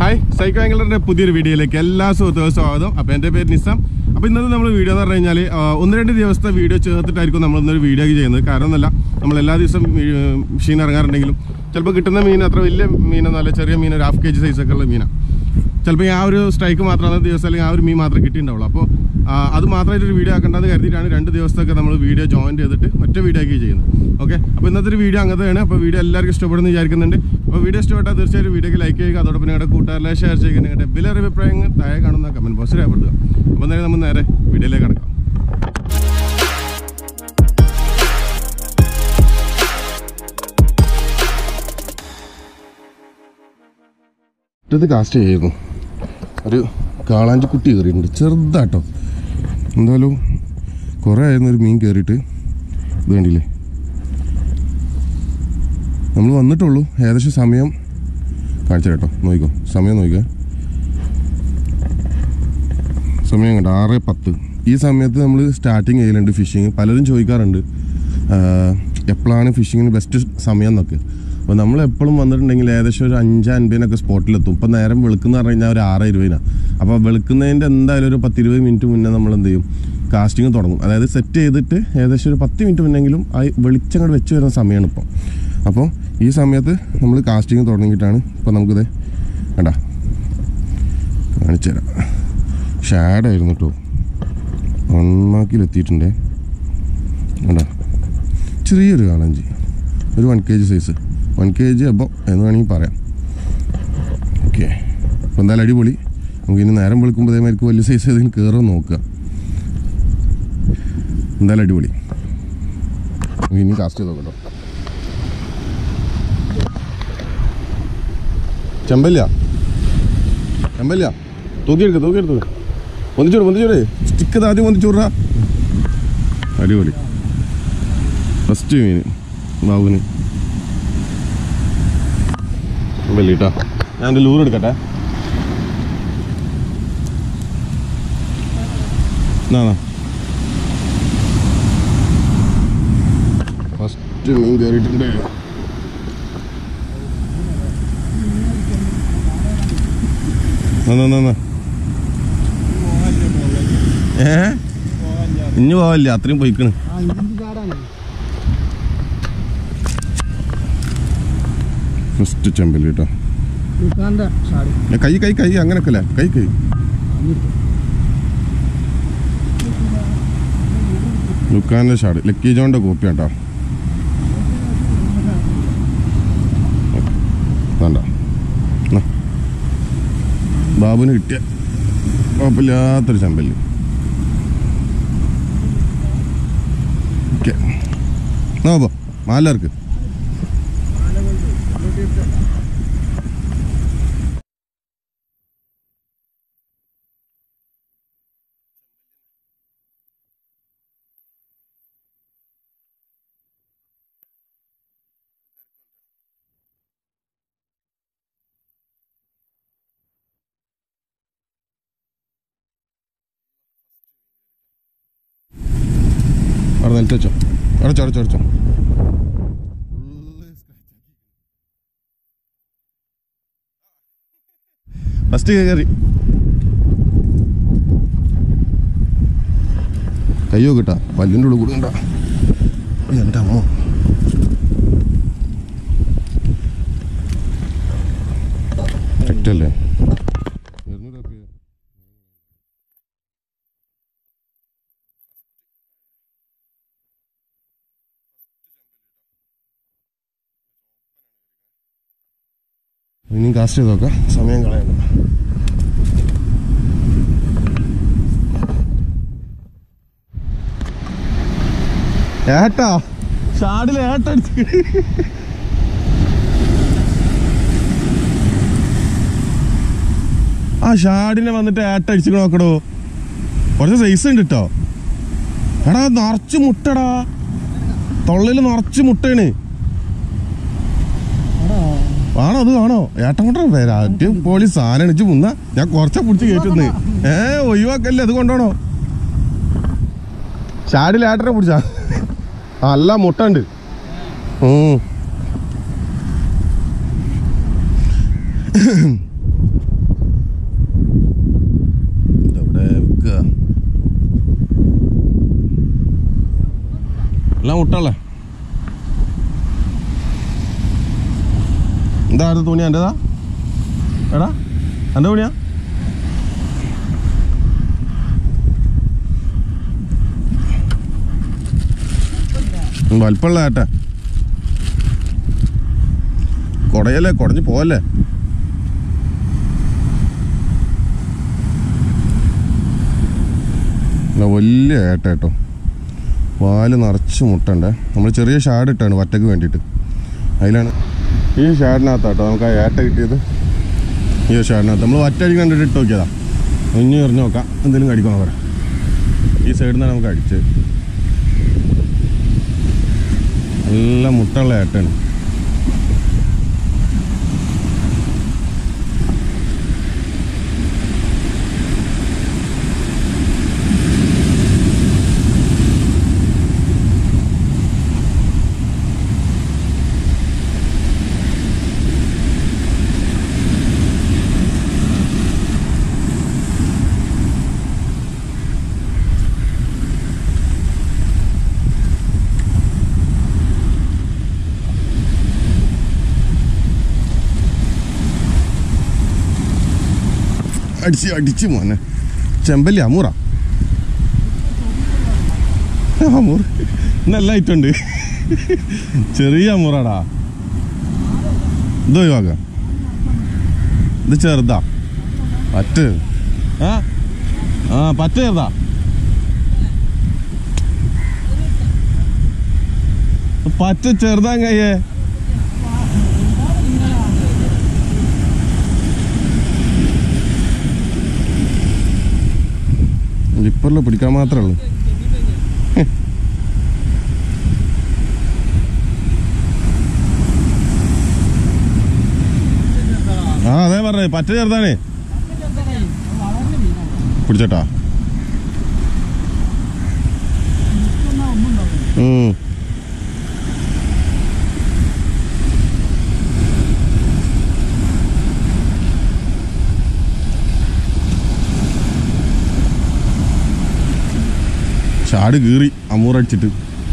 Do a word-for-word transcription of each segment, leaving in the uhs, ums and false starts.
Hi psycho ആംഗിളിന്റെ പുതിയൊരു വീഡിയോയിലേക്ക് എല്ലാ സുഹൃത്തുക്കളും സ്വാഗതം. അപ്പോൾ എൻ്റെ പേര് നിസാം. അപ്പോൾ ഇന്നത്തെ നമ്മൾ വീഡിയോ എന്ന് പറഞ്ഞു കഴിഞ്ഞാൽ ഒന്ന് രണ്ട് ദിവസത്തെ വീഡിയോ ചേർത്തിട്ടായിരിക്കും നമ്മൾ ഇന്നൊരു വീഡിയോ ചെയ്യുന്നത്. കാരണം എന്നല്ല, നമ്മൾ എല്ലാ ദിവസവും മെഷീൻ ഇറങ്ങാറുണ്ടെങ്കിലും ചിലപ്പോൾ കിട്ടുന്ന മീൻ അത്ര വലിയ മീനൊന്നുമല്ല, ചെറിയ മീൻ ഒരു ഹാഫ് കെ ജി സൈസൊക്കെ ഉള്ള മീനാണ്. ചിലപ്പോൾ ആ ഒരു സ്ട്രൈക്ക് മാത്രമാണ് ദിവസം, അല്ലെങ്കിൽ ആ ഒരു മീൻ മാത്രമേ കിട്ടിയിട്ടുണ്ടാവുള്ളൂ. അപ്പോൾ അത് മാത്രമായിട്ടൊരു വീഡിയോ ആക്കേണ്ടത് കരുതിയിട്ടാണ് രണ്ട് ദിവസത്തൊക്കെ നമ്മൾ വീഡിയോ ജോയിൻ ചെയ്തിട്ട് ഒറ്റ വീഡിയോ ആക്കി ചെയ്യുന്നത്. ഓക്കെ, അപ്പോൾ ഇന്നത്തെ ഒരു വീഡിയോ അങ്ങനെയാണ്. അപ്പോൾ വീഡിയോ എല്ലാവർക്കും ഇഷ്ടപ്പെടുന്നു വിചാരിക്കുന്നുണ്ട്. അപ്പോൾ വീഡിയോ ഇഷ്ടപ്പെട്ടാൽ തീർച്ചയായും വീഡിയോക്ക് ലൈക്ക് ചെയ്യുക. അതോടൊപ്പം നിങ്ങളുടെ കൂട്ടുകാരിലെ ഷെയർ ചെയ്യുക. നിങ്ങളുടെ വില അഭിപ്രായങ്ങൾ താഴെ കാണുന്ന കമൻറ്റ് ബോക്സിൽ രേഖപ്പെടുത്തുക. അപ്പോൾ നേരെ നമ്മൾ നേരെ വീഡിയോയിലേക്ക് കിടക്കാം. ഇത് കാസ്റ്റ് ചെയ്യുന്നു. ഒരു കാളാഞ്ചി കുട്ടി കയറിയിട്ടുണ്ട്, ചെറുതാട്ടോ. എന്തായാലും കുറേ ആയിരുന്നു ഒരു മീൻ കയറിയിട്ട്. ഇത് വേണ്ടിയില്ലേ, നമ്മൾ വന്നിട്ടുള്ളൂ. ഏകദേശം സമയം കാണിച്ചു കേട്ടോ, നോക്കിക്കോ, സമയം നോക്കിക്കോ, സമയം കണ്ടോ, ആറ് പത്ത്. ഈ സമയത്ത് നമ്മൾ സ്റ്റാർട്ടിങ് ചെയ്യലുണ്ട് ഫിഷിങ്. പലരും ചോദിക്കാറുണ്ട് എപ്പോഴാണ് ഫിഷിങ്ങിന് ബെസ്റ്റ് സമയം എന്നൊക്കെ. അപ്പോൾ നമ്മൾ എപ്പോഴും വന്നിട്ടുണ്ടെങ്കിൽ ഏകദേശം ഒരു അഞ്ച് അൻപതിനൊക്കെ സ്പോട്ടിലെത്തും. ഇപ്പം നേരം വെളുക്കുന്ന പറഞ്ഞു കഴിഞ്ഞാൽ ഒരു ആറ് ഇരുപതിനാണ്. അപ്പോൾ വെളുക്കുന്നതിൻ്റെ എന്തായാലും ഒരു പത്തിരുപത് മിനിറ്റ് മുന്നേ നമ്മൾ എന്ത് ചെയ്യും, കാസ്റ്റിങ് തുടങ്ങും. അതായത് സെറ്റ് ചെയ്തിട്ട് ഏകദേശം ഒരു പത്ത് മിനിറ്റ് മുന്നെങ്കിലും ആ വെളിച്ചം അങ്ങോട്ട് വെച്ച് വരുന്ന സമയമാണ് ഇപ്പം. അപ്പോൾ ഈ സമയത്ത് നമ്മൾ കാസ്റ്റിങ് തുടങ്ങിയിട്ടാണ് ഇപ്പം നമുക്കിത് വേണ്ട കാണിച്ചു തരാം. ഷാഡായിരുന്നു കേട്ടോ, ഒന്നാക്കിലെത്തിയിട്ടുണ്ടേ. വേണ്ട ചെറിയൊരു കാളാഞ്ചി, ഒരു one K G size, one K G above എന്ന് വേണമെങ്കിൽ പറയാം. ഓക്കെ, അപ്പോൾ എന്തായാലും അടിപൊളി. നമുക്കിനി നേരം വെളുക്കുമ്പോൾ അതേമാതിരിക്ക് വലിയ സൈസ് ഏതെങ്കിലും കയറുമോ നോക്കുക. എന്തായാലും അടിപൊളി. നമുക്ക് ഇനി കാസ്റ്റ് ചെയ്ത് നോക്കട്ടോ. ചെമ്പല്ല ചെമ്പല്ല തൂക്കിയെടുക്ക തൂക്കിയെടുത്തു പൊന്തിച്ചോട് പൊന്തിച്ചോട് സ്റ്റിക്ക് ആദ്യം പൊന്തിച്ചോടാ. അടിപൊളി ഫസ്റ്റ് മീൻ ബാബുവിന് വെള്ളിട്ടാ. ഞാൻ എൻ്റെ ലൂർ എടുക്കട്ടെ. എന്നാ ഫസ്റ്റ് മീൻ കയറിയിട്ടുണ്ട്. ഏ ഇഞ്ഞു പോവല്ലേ, അത്രയും പോയിക്കണ്. ഫസ്റ്റ് ചെമ്പല്ലി കേട്ടോ. കൈ കൈ കൈ അങ്ങനൊക്കെ അല്ലേ, കൈ കൈ ലുക്കാൻ്റെ ഷാഡ്, ലക്കി ജോണിൻ്റെ കോപ്പി കേട്ടോ. വേണ്ട ബാബുവിന് കിട്ടിയ കുഴപ്പമില്ലാത്തൊരു ചെമ്പല്ലി. ഓക്കെ, നോക്കോ മാലർക്ക് അവിടെ നിലത്തോ അടച്ചോ അടച്ചോ അടച്ചോ. ഫസ്റ്റ് കയറി കയ്യോ കിട്ടാ, പല്ലിൻ്റെ ഉള്ളിൽ കൂടെ ഉണ്ടാ. എൻ്റെ അമ്മ കറക്റ്റല്ലേ. ഇനിയും കാസ്റ്റ് ചെയ്ത് നോക്കാം, സമയം കളയണ്ട. ഏട്ടാ ഷാഡിൽ ഏട്ടടിച്ച് ആ ഷാഡിനെ വന്നിട്ട് ഏട്ടടിച്ച് നോക്കടോ. കുറച്ച് സൈസ് ഉണ്ട് കേട്ടോ. എടാ നിറച്ച് മുട്ടടാ, തൊള്ളയിൽ നിറച്ച് മുട്ടയാണ്. ആണോ അത് ആണോ ഏട്ടൻ കൊണ്ടോ പേരാറ്റ് പോളി സാധനം അടിച്ച് മുന്ന. ഞാൻ കുറച്ച പിടിച്ച് കയറ്റുന്നേ. ഏ ഒഴിവാക്കല്ലേ, അത് കൊണ്ടോണോ. ഷാഡിൽ ഏട്ടനെ പിടിച്ചാ നല്ല മുട്ട ഉണ്ട്. എല്ലാം മുട്ടല്ലേ. എന്താ അടുത്ത തുണിയാ എൻ്റെതാ? എടാ എൻ്റെ തുണിയാ? വലിപ്പമുള്ള ഏട്ടാ. കുടയല്ലേ, കുടഞ്ഞ് പോവല്ലേ. വലിയ ഏട്ട കേട്ടോ. പാല് നിറച്ച് മുട്ടണ്ടേ. നമ്മൾ ചെറിയ ഷാഡ് ഇട്ടാണ് വറ്റക്ക് വേണ്ടിയിട്ട്. അതിലാണ് ഈ ഷാഡിനകത്താട്ടോ നമുക്ക് ആ ഏട്ട കിട്ടിയത്. ഈ ഷാഡിനകത്ത് നമ്മൾ വറ്റടി കണ്ടിട്ട് ഇട്ട് നോക്കിയതാ. ഇനി എറിഞ്ഞ് നോക്കാം എന്തെങ്കിലും കടിക്കണം പറയാം. ഈ സൈഡിൽ നിന്നാണ് നമുക്ക് അടിച്ചത്. നല്ല മുട്ടുള്ള ഏട്ടാണ്. അടിച്ച് അടിച്ച് മോനെ. ചെമ്പല്ലി അമൂറ അമൂർ നല്ല ഐറ്റുണ്ട്. ചെറിയ അമൂറാടാ. ഇത് ഒഴിവാക്ക. ഇത് ചെറുതാ പറ്റ്. ആ ആ പറ്റ് ചെറുതാ. പറ്റ് ചെറുതാ കയ്യേ. ലിപ്പറിൽ പിടിക്കാൻ മാത്രമേ ഉള്ളൂ. ആ അതെ പറഞ്ഞേ പറ്റ ചേർത്താനേ. പിടിച്ചോട്ടാ. ഉം ഷാട് കീറി അമൂറടിച്ചിട്ട്.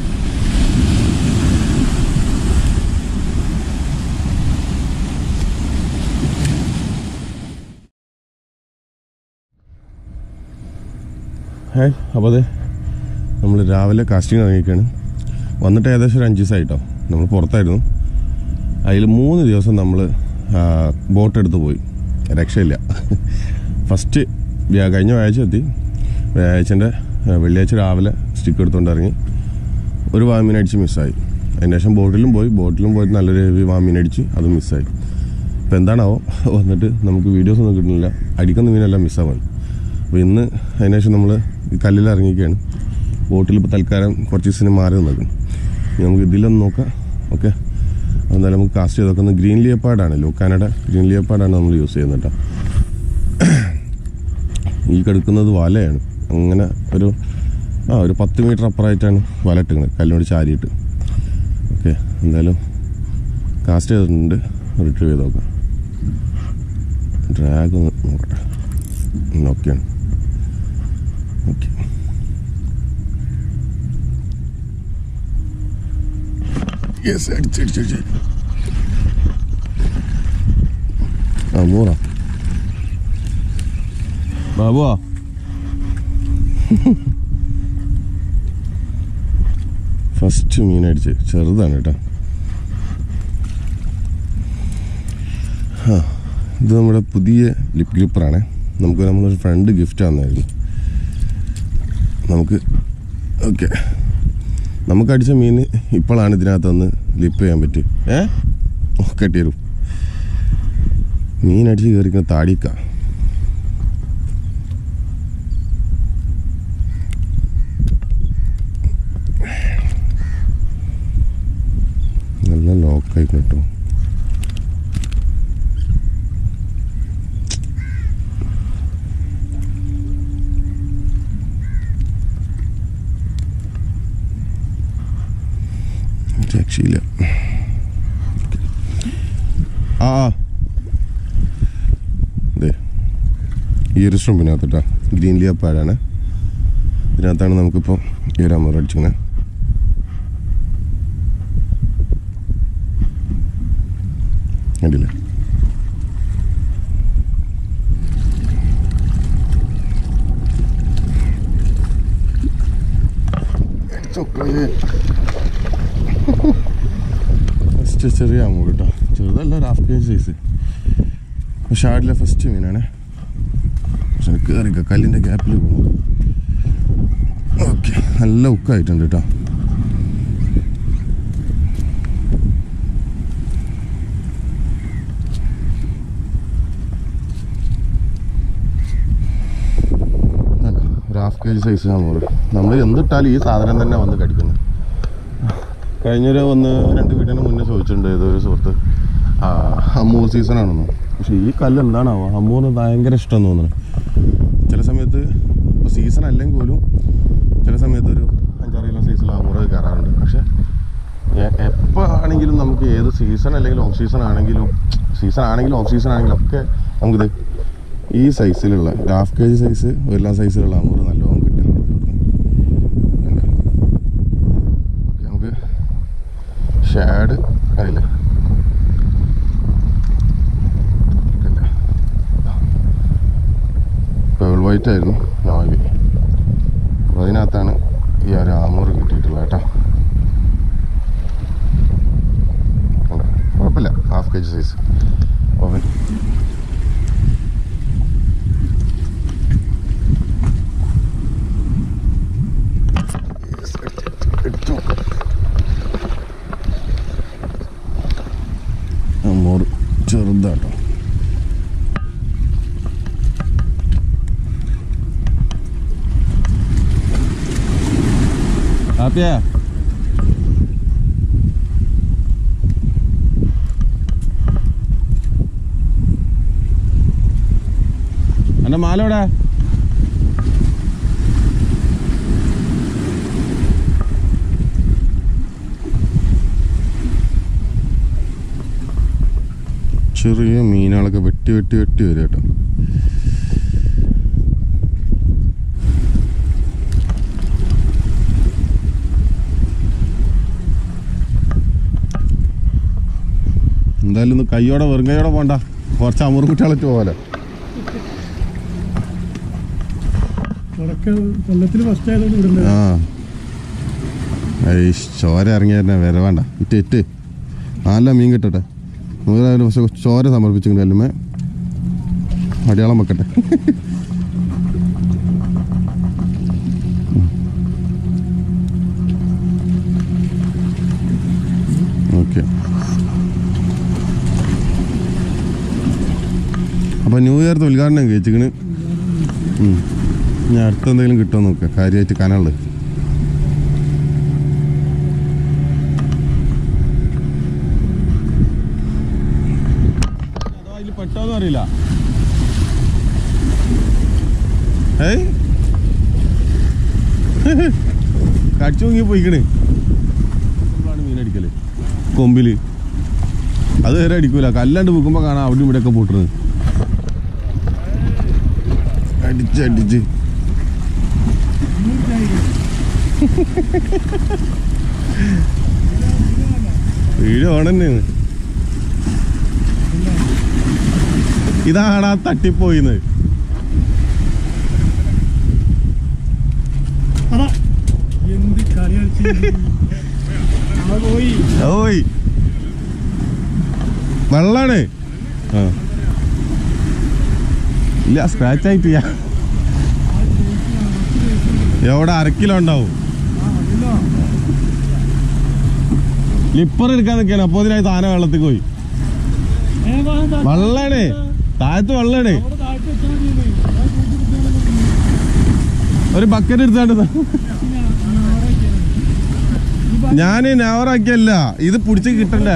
ഹായ്. അപ്പോൾ അതെ നമ്മൾ രാവിലെ കാസ്റ്റിംഗ് ഇറങ്ങിയിരിക്കുകയാണ്. വന്നിട്ട് ഏകദേശം ഒരു അഞ്ച് ദിവസമായിട്ടോ. നമ്മൾ പുറത്തായിരുന്നു. അതിൽ മൂന്ന് ദിവസം നമ്മൾ ബോട്ട് എടുത്ത് പോയി. രക്ഷയില്ല. ഫസ്റ്റ് കഴിഞ്ഞ വ്യാഴാഴ്ച എത്തി. വ്യാഴാഴ്ചൻ്റെ വെള്ളിയാഴ്ച രാവിലെ സ്റ്റിക്ക് എടുത്തുകൊണ്ട് ഇറങ്ങി. ഒരു വാമീൻ അടിച്ച് മിസ്സായി. അതിന് ശേഷം ബോട്ടിലും പോയി. ബോട്ടിലും പോയിട്ട് നല്ലൊരു ഹെവി വാമീൻ അടിച്ച് അതും മിസ്സായി. അപ്പോൾ എന്താണാവോ വന്നിട്ട് നമുക്ക് വീഡിയോസ് ഒന്നും കിട്ടുന്നില്ല. അടിക്കുന്ന മീനെല്ലാം മിസ്സാവാണ്. അപ്പോൾ ഇന്ന് അതിന് ശേഷം നമ്മൾ ഈ കല്ലിൽ ഇറങ്ങിയിരിക്കുകയാണ്. ബോട്ടിൽ ഇപ്പോൾ തൽക്കാലം കുറച്ച് ദിവസത്തിന് മാറി നിൽക്കും. നമുക്ക് ഇതിലൊന്ന് നോക്കാം. ഓക്കെ, എന്നാലും നമുക്ക് കാസ്റ്റ് ചെയ്ത് നോക്കുന്നത് ഗ്രീൻ ലിയപ്പാർഡാണ്. ലൂക്കാനയുടെ ഗ്രീൻ ലിയപ്പാർഡാണ് നമ്മൾ യൂസ് ചെയ്യുന്നത് കേട്ടോ. ഈ കിടക്കുന്നത് വലയാണ്. അങ്ങനെ ഒരു ആ ഒരു പത്ത് മീറ്റർ അപ്പുറമായിട്ടാണ് വല ഇട്ടിരിക്കുന്നത്, കല്ലിനോട് ചാരിയിട്ട്. ഓക്കെ, എന്തായാലും കാസ്റ്റ് ചെയ്തിട്ടുണ്ട്. റിട്രീവ് ചെയ്ത് നോക്കാം. ഡ്രാഗ് ഒന്ന് നോക്കട്ടെ. ഓക്കെയാണ്. Okay, yes. അടിച്ചടിച്ചടിച്ച് ആ മൂറാ ബാബുവാ. ഫസ്റ്റ് മീൻ അടിച്ച് ചെറുതാണ് കേട്ടോ. ആ ഇത് നമ്മുടെ പുതിയ ലിപ് ഗ്രിപ്പറാണ്. നമുക്ക് നമ്മളൊരു ഫ്രണ്ട് ഗിഫ്റ്റ് തന്നായിരുന്നു നമുക്ക്. ഓക്കെ, നമുക്ക് അടിച്ച മീൻ ഇപ്പോഴാണ് ഇതിനകത്തൊന്ന് ലിപ്പ് ചെയ്യാൻ പറ്റും. ഏ കെട്ടി തരും. മീൻ അടിച്ച് കയറിക്കുന്ന താടിക്ക. നല്ല ലോക്കായി കേട്ടോ. രക്ഷയില്ല. ആ അതെ, ഈ ഒരു സ്ട്രംപിനകത്തോട്ടാ ഗ്രീൻ ലിയപ്പാർഡാണ്. ഇതിനകത്താണ് നമുക്കിപ്പോൾ ഈ ഒരു അമൂർ അടിച്ചിങ്ങനെ. കണ്ടില്ലേ? ഫസ്റ്റ് ചെറിയ ആമൂർ കേട്ടോ, ചെറുതല്ല, ഒരു ഹാഫ് കെ ജി സൈസ്. ഷാഡിലെ ഫസ്റ്റ് മീനാണ്. പക്ഷെ കയറിക്ക കല്ലിൻ്റെ ഗ്യാപ്പിൽ പോകും. ഓക്കെ, നല്ല ഉക്കായിട്ടുണ്ട് കേട്ടോ. ഒരു half K G size amur. നമ്മൾ എന്തിട്ടാലും ഈ സാധനം തന്നെ വന്ന് കടിക്കുന്നത്. കഴിഞ്ഞൊരു ഒന്ന് രണ്ട് വീടിന് മുന്നേ ചോദിച്ചിട്ടുണ്ട് ഏതൊരു സുഹൃത്ത് അമ്മൂർ സീസണാണെന്ന്. പക്ഷെ ഈ കല്ല് എന്താണാവോ അമ്മൂറിന് ഭയങ്കര ഇഷ്ടം തോന്നുന്നത്. ചില സമയത്ത് ഇപ്പോൾ സീസൺ അല്ലെങ്കിൽ പോലും ചില സമയത്ത് ഒരു അഞ്ചാറ് കിലോ സൈസിൽ അമ്മൂർ കയറാറുണ്ട്. പക്ഷെ എപ്പോൾ ആണെങ്കിലും നമുക്ക് ഏത് സീസൺ അല്ലെങ്കിൽ ഓഫ് സീസൺ ആണെങ്കിലും സീസൺ ആണെങ്കിലും ഓഫ് സീസൺ ആണെങ്കിലും ഒക്കെ നമുക്കിത് ഈ സൈസിലുള്ള ഹാഫ് കെ ജി സൈസ് എല്ലാ സൈസിലുള്ള അമ്മൂർ നല്ലോണം കിട്ടുന്നുണ്ട്. നമുക്ക് ഷാഡ് അറിയില്ലേ, പേൾ വൈറ്റ് ആയിരുന്നു നാവി. അപ്പോൾ അതിനകത്താണ് ഈ ഒരു ആമൂർ കിട്ടിയിട്ടുള്ളത് കേട്ടോ. കുഴപ്പമില്ല, ഹാഫ് കെ ജി സൈസ് ഓവൻ. അമ്മൂർ ചെറുതാട്ടോ. ഹാപ്പിയാ? എന്റെ മാലോടെ ചെറിയ മീനുകളൊക്കെ വെട്ടി വെട്ടി വെട്ടി വരും കേട്ടോ. എന്തായാലും ഒന്ന് കയ്യോടെ വെറും കയ്യോടെ പോണ്ട, കുറച്ച് അമൂർ കുട്ടികളൊക്കെ പോലെ. ആ ചോര ഇറങ്ങിയ വര വേണ്ട, ഇറ്റ് ഇറ്റ് നല്ല മീൻ കിട്ടട്ടെ. നൂറായാലും പക്ഷെ ചോര സമർപ്പിച്ചിട്ടുണ്ട്. അല്ലുമേ അടയാളം വെക്കട്ടെ. ഓക്കെ, അപ്പം ന്യൂ ഇയർ ഉദ്ഘാടനം കഴിച്ചിക്കണ്. ഞാൻ അടുത്തെന്തെങ്കിലും കിട്ടുമോ നോക്കാം, കാര്യമായിട്ട് കനള്. അതിൽ പെട്ടോന്നും അറിയില്ല. ഏയ് കടിച്ചു നോക്കി പോയിക്കണ്. നമ്മളാണ് മീനടിക്കല് കൊമ്പില്. അത് വരെ അടിക്കൂല, കല്ലാണ്ട് പൂക്കുമ്പോ കാണാം അവിടെ ഇവിടെ ഒക്കെ പൂട്ടുന്നത്. അടിച്ച് അടിച്ച് വീട് ഓണെന്നെയാണ്. ഇതാടാ തട്ടിപ്പോയിന്ന്. ഓയ് വെള്ളാണ്. ആ ഇല്ല, സ്ക്രാച്ച് ആയിട്ടില്ല. എവിടെ അരക്കിലോ ഉണ്ടാവും. ലിപ്പർ എടുക്കാൻ നിൽക്കാണ്. അപ്പൊ ഇതിനായി താന വെള്ളത്തിൽ പോയി. വെള്ളാണ്, താഴത്ത് വെള്ളാണ്. ഒരു ബക്കറ്റ് എടുത്താണ്ട് ഞാന് നവറാക്കിയല്ല, ഇത് പിടിച്ച് കിട്ടണ്ടേ.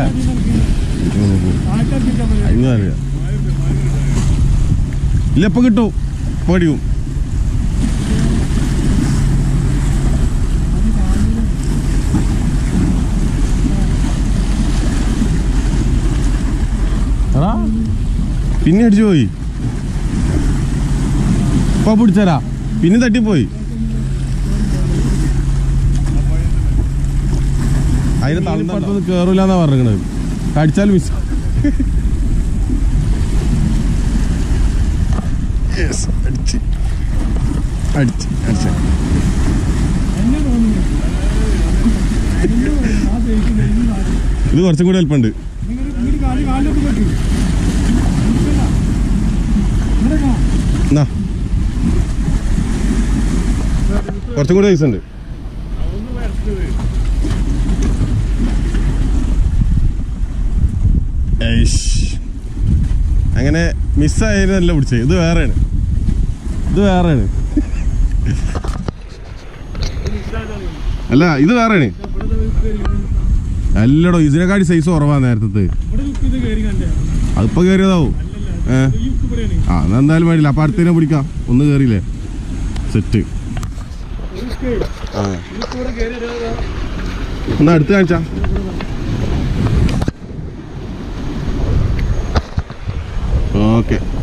ഇല്ല ഇപ്പൊ കിട്ടും, പേടിക്കും. പിന്നെ അടിച്ചു പോയി. ഇപ്പൊ പിടിച്ചരാ, പിന്നെ തട്ടിപ്പോയി. അതിന് തളർന്ന് കേറൂലെന്നാ പറഞ്ഞത്. കടിച്ചാൽ മിസ് അടിച്ച് അടിച്ച് അടിച്ച ഇത് കുറച്ചും കൂടി എളുപ്പമുണ്ട്. കുറച്ചും കൂടി പൈസ ഉണ്ട്. അങ്ങനെ മിസ്സായതല്ല പിടിച്ചത്. ഇത് വേറെയാണ്, ഇത് വേറെയാണ്. അല്ല ഇത് വേറെയാണ്. അല്ലടോ ഇതിനെക്കാട്ടി സൈസ് കുറവാ നേരത്തെ. അതിപ്പോ കയറിയതാവും. ഏഹ് ആ എന്നാ എന്തായാലും വേണ്ടില്ല. അപ്പൊ അടുത്തതിനെ പിടിക്കാം. ഒന്ന് കയറിയില്ലേ സെറ്റ്. ആ എന്നാ അടുത്ത് കാണിച്ചാ. ഓക്കെ.